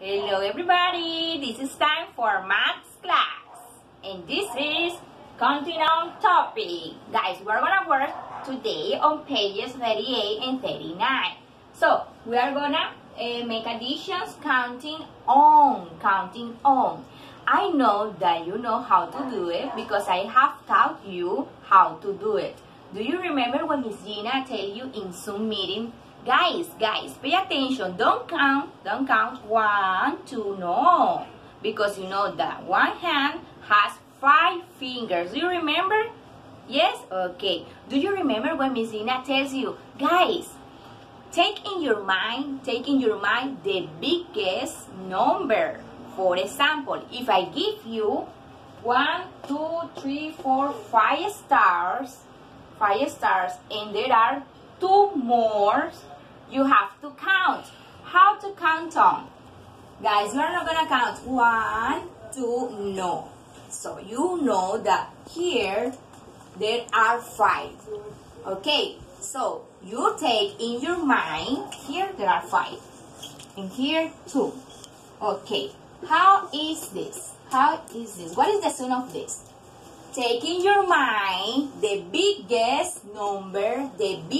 Hello everybody, this is time for maths class and this is counting on topic. Guys, we're gonna work today on pages 38 and 39. So, we are gonna make additions counting on. I know that you know how to do it because I have taught you how to do it. Do you remember when Miss Gina tell you in Zoom meeting, guys, pay attention, don't count 1, 2, no, because you know that one hand has 5 fingers. Do you remember? Yes? Okay. Do you remember when Miss Gina tells you, guys, take in your mind the biggest number. For example, if I give you 1, 2, 3, 4, 5 stars, and there are 2 more, you have to count. How to count on? Guys, we're not gonna count 1, 2, no. So you know that here there are 5. Okay, so you take in your mind, here there are 5, and here 2. Okay, how is this? What is the sound of this? Take in your mind the biggest number.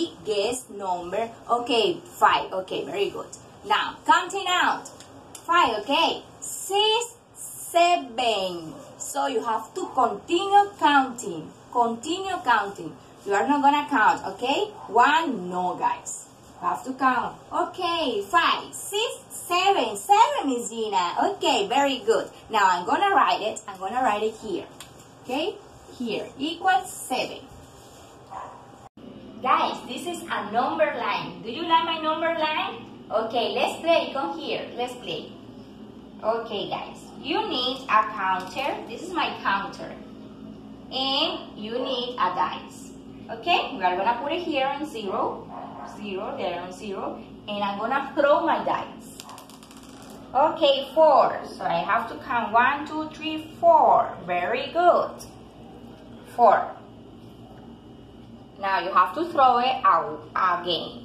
Okay, 5. Okay, very good. Now, counting out. 5, okay. 6, 7. So you have to continue counting. You are not gonna count, okay? 1, no, guys. You have to count. Okay, 5, 6, 7. 7 is Gina. Okay, very good. Now I'm gonna write it here. Okay, here equals 7. Guys, this is a number line. Do you like my number line? Okay, let's play. Come here. Let's play. Okay, guys, you need a counter. This is my counter. And you need a dice. Okay, we are going to put it here on 0. 0, there on 0. And I'm going to throw my dice. Okay, 4. So I have to count 1, 2, 3, 4. Very good. 4. Now you have to throw it out again.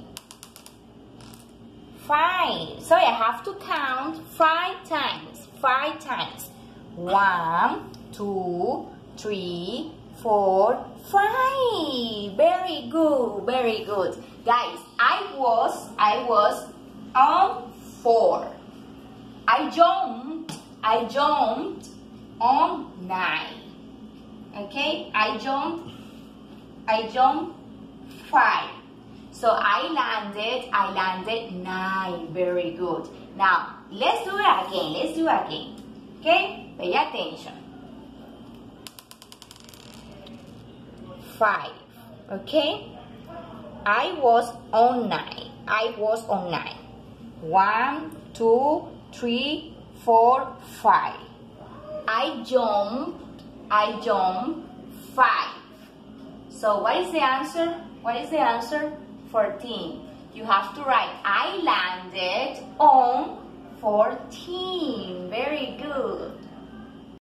5. So I have to count 5 times. 1, 2, 3, 4, 5. Very good. Guys, I was on 4. I jumped on 9. Okay, I jumped 5. So I landed 9. Very good. Now let's do it again. Okay, pay attention. 5. Okay, I was on 9. 1, 2, 3, 4, 5. I jumped 5. So what is the answer? 14. You have to write, I landed on 14. Very good.